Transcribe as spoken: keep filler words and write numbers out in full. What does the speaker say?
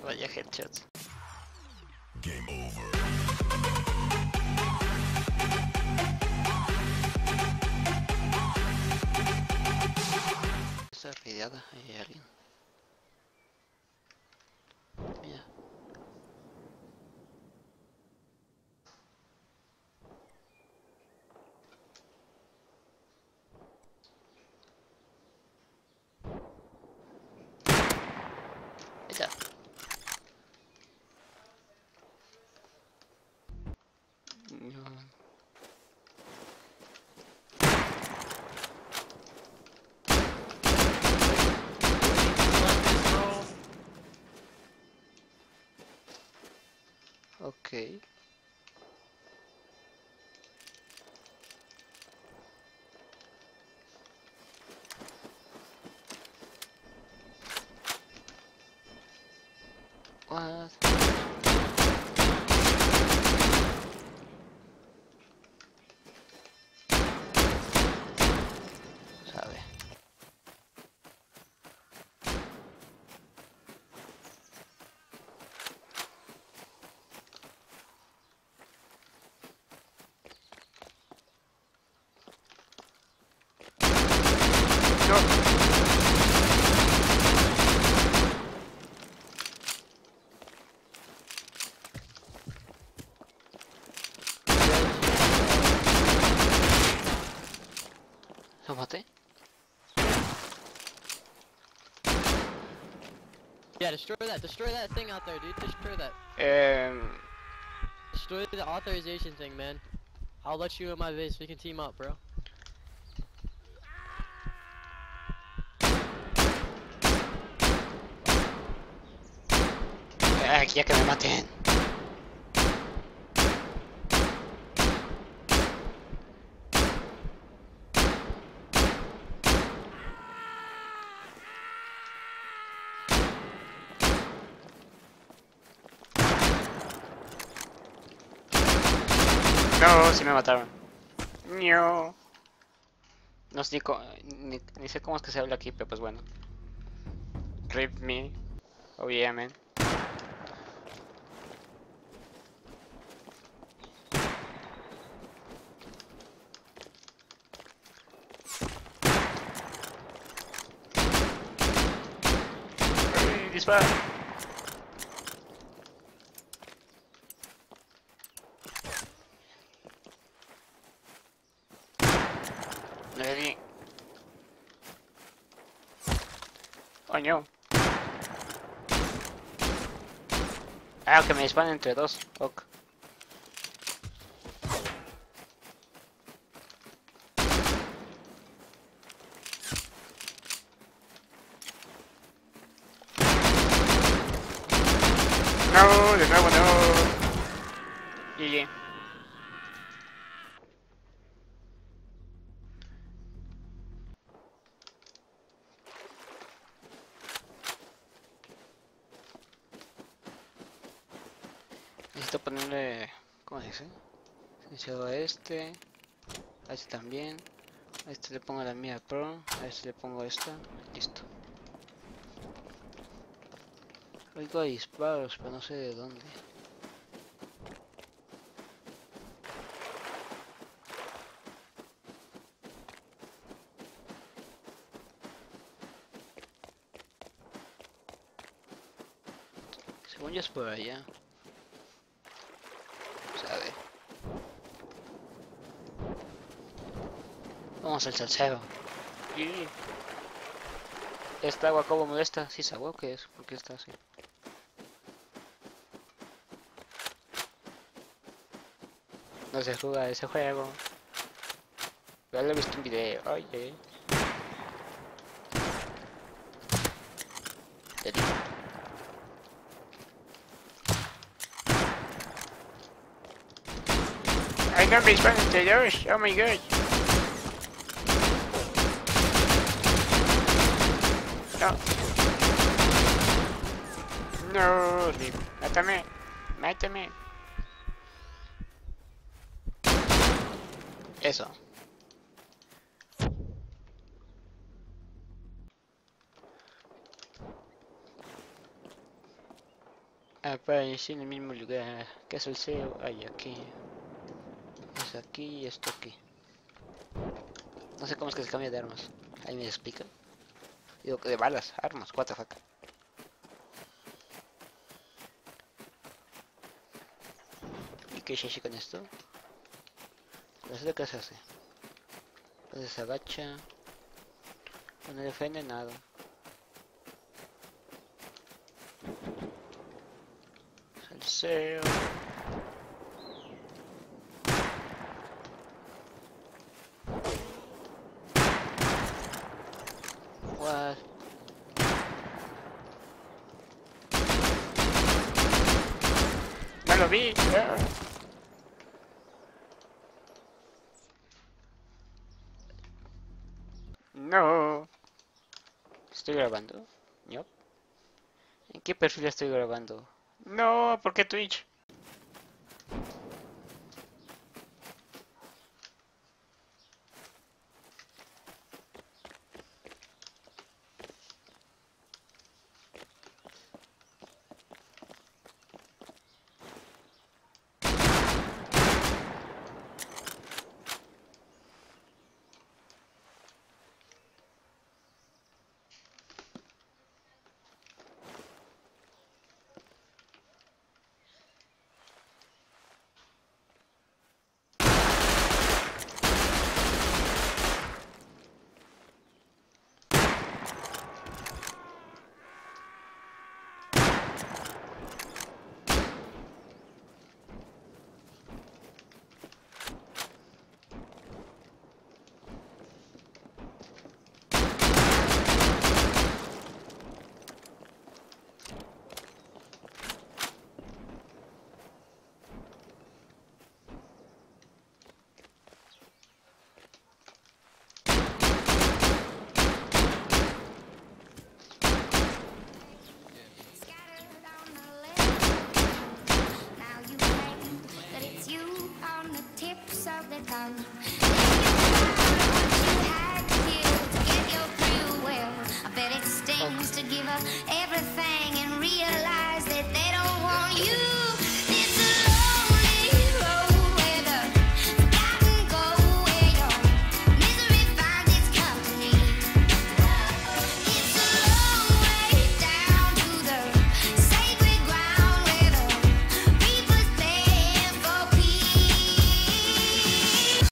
Vaya headshots. Game over. Esta rapeada, ahí hay alguien. Mira. Ella. No. Ok. What? Sabe. No. ¿Lo maté? Yeah, destroy that. Destroy that thing out there, dude. Destroy that. Um, Destroy the authorization thing, man. I'll let you in my base. We can team up, bro. eh, ya que me maten. No, sí me mataron. No. No sé ni, co- ni, ni sé cómo es que se habla aquí, pero pues bueno. Rip me. Oh yeah, man. Uy, dispara. No le di. Coño. Ah, que me disparan entre dos. Ok. No, de nuevo no. G G. Necesito ponerle... ¿Cómo se dice? Silenciado a este. A este también. A este le pongo la mía Pro. A este le pongo esta. Listo. Oigo disparos, pero no sé de dónde. Según yo es por allá. Sabe. Vamos al salseo. Y... ¿Esta agua como molesta? ¿Sí es agua o qué es? ¿Por qué está así? No se juega ese juego. Ya lo he visto en video. Oye. I got me spun into those. Oh my god. No. No, Lim. Mátame. Mátame. Eso. Aparece en el mismo lugar. ¿Qué es el C E O? Ay, aquí. Es aquí y esto aquí. No sé cómo es que se cambia de armas. Ahí me explica. Digo, de balas, armas, what the fuck. ¿Y qué se hace con esto? No sé qué se hace. Entonces se agacha. No defiende nada. Salseo. What? ¡No lo vi! ¡Ah! No. ¿Estoy grabando? No. ¿En qué perfil estoy grabando? No, ¿por qué Twitch?